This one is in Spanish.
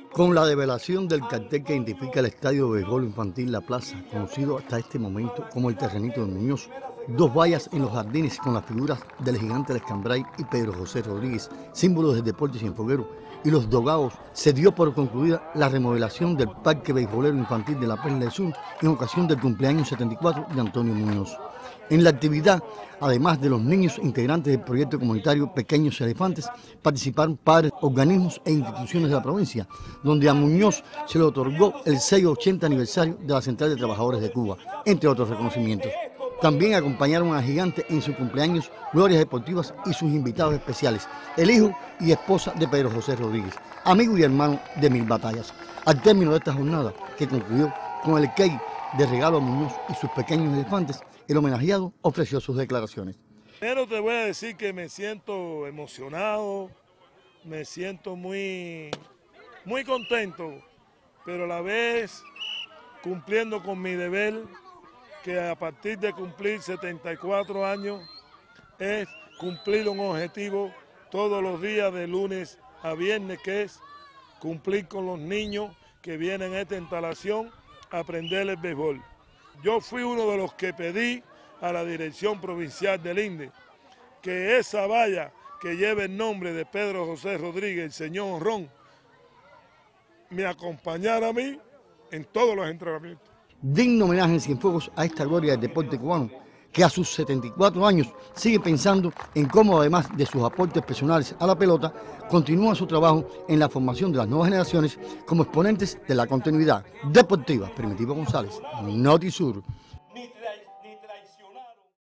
Con la develación del cartel que identifica el estadio de béisbol infantil La Plaza, conocido hasta este momento como el Terrenito de Muñoz, dos vallas en los jardines con las figuras del gigante de Escambray y Pedro José Rodríguez, símbolos del deporte cienfueguero, y los dogados, se dio por concluida la remodelación del Parque Beisbolero Infantil de la Perla del Sur en ocasión del cumpleaños 74 de Antonio Muñoz. En la actividad, además de los niños integrantes del proyecto comunitario Pequeños Elefantes, participaron padres, organismos e instituciones de la provincia, donde a Muñoz se le otorgó el 680 aniversario de la Central de Trabajadores de Cuba, entre otros reconocimientos. También acompañaron a Gigante en su cumpleaños Glorias Deportivas y sus invitados especiales, el hijo y esposa de Pedro José Rodríguez, amigo y hermano de Mil Batallas. Al término de esta jornada, que concluyó con el cake de regalo a Muñoz y sus pequeños elefantes, el homenajeado ofreció sus declaraciones. Primero te voy a decir que me siento emocionado, me siento muy contento, pero a la vez cumpliendo con mi deber, que a partir de cumplir 74 años es cumplir un objetivo todos los días de lunes a viernes, que es cumplir con los niños que vienen a esta instalación a aprender el béisbol. Yo fui uno de los que pedí a la Dirección Provincial del INDE que esa valla que lleva el nombre de Pedro José Rodríguez, el señor Ron, me acompañara a mí en todos los entrenamientos. Digno homenaje en Cienfuegos a esta gloria del deporte cubano, que a sus 74 años sigue pensando en cómo, además de sus aportes personales a la pelota, continúa su trabajo en la formación de las nuevas generaciones como exponentes de la continuidad deportiva. Primitivo González, Notisur.